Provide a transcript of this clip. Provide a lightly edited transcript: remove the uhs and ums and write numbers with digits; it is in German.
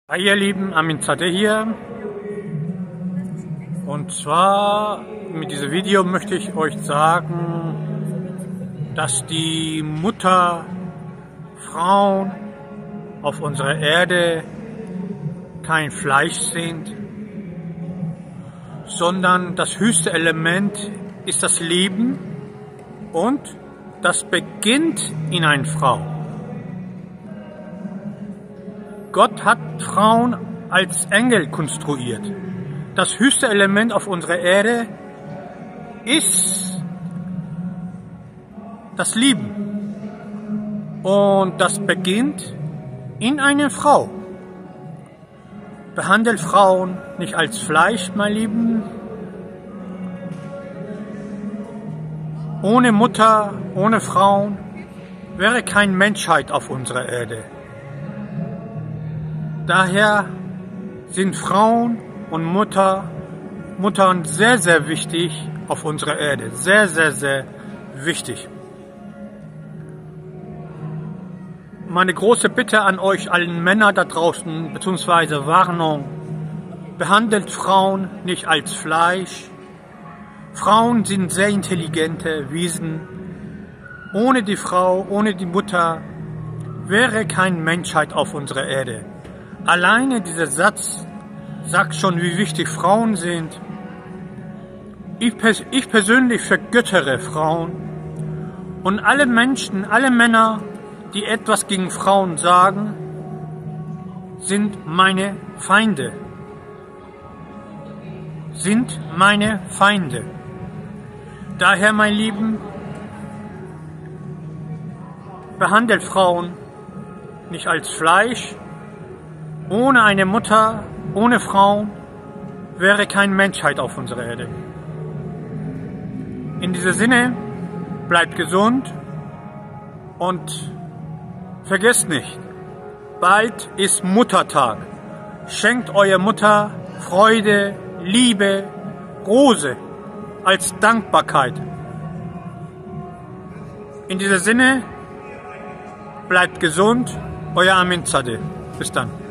Hi ihr Lieben, Aminzadeh hier, und zwar mit diesem Video möchte ich euch sagen, dass die Mutterfrauen auf unserer Erde kein Fleisch sind, sondern das höchste Element ist das Leben, und das beginnt in einer Frau. Gott hat Frauen als Engel konstruiert. Das höchste Element auf unserer Erde ist das Leben. Und das beginnt in einer Frau. Behandelt Frauen nicht als Fleisch, mein Lieben. Ohne Mutter, ohne Frauen wäre keine Menschheit auf unserer Erde. Daher sind Frauen und Muttern sehr, sehr wichtig auf unserer Erde. Sehr, sehr, sehr wichtig. Meine große Bitte an euch allen Männer da draußen, beziehungsweise Warnung: Behandelt Frauen nicht als Fleisch. Frauen sind sehr intelligente Wesen. Ohne die Frau, ohne die Mutter wäre keine Menschheit auf unserer Erde. Alleine dieser Satz sagt schon, wie wichtig Frauen sind. Ich persönlich vergöttere Frauen, und alle Menschen, alle Männer, die etwas gegen Frauen sagen, sind meine Feinde. Sind meine Feinde. Daher, mein Lieben, behandelt Frauen nicht als Fleisch. Ohne eine Mutter, ohne Frauen wäre keine Menschheit auf unserer Erde. In diesem Sinne, bleibt gesund und vergesst nicht, bald ist Muttertag. Schenkt eurer Mutter Freude, Liebe, Rose als Dankbarkeit. In diesem Sinne, bleibt gesund, euer Aminzadeh. Bis dann.